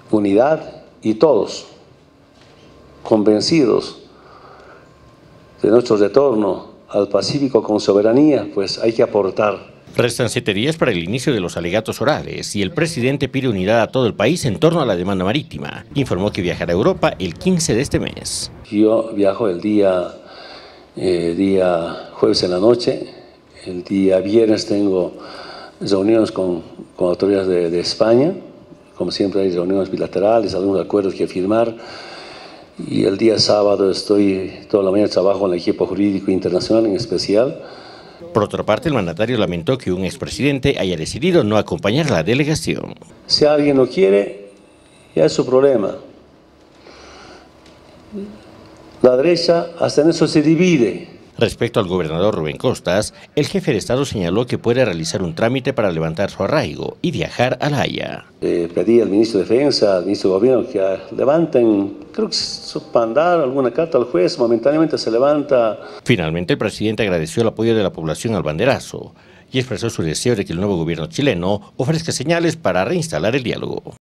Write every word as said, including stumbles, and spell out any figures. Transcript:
unidad y todos convencidos de nuestro retorno al Pacífico con soberanía, pues hay que aportar. Restan siete días para el inicio de los alegatos orales y el presidente pide unidad a todo el país en torno a la demanda marítima. Informó que viajará a Europa el quince de este mes. Yo viajo el día, eh, día jueves en la noche, el día viernes tengo reuniones con, con autoridades de, de España, como siempre hay reuniones bilaterales, algunos acuerdos que firmar, y el día sábado estoy toda la mañana trabajo en el equipo jurídico internacional en especial. Por otra parte, el mandatario lamentó que un expresidente haya decidido no acompañar a la delegación. Si alguien no quiere, ya es su problema. La derecha hasta en eso se divide. Respecto al gobernador Rubén Costas, el jefe de Estado señaló que puede realizar un trámite para levantar su arraigo y viajar a La Haya. Eh, pedí al ministro de Defensa, al ministro de Gobierno que uh, levanten, creo que es para mandar alguna carta al juez, momentáneamente se levanta. Finalmente, el presidente agradeció el apoyo de la población al banderazo y expresó su deseo de que el nuevo gobierno chileno ofrezca señales para reinstalar el diálogo.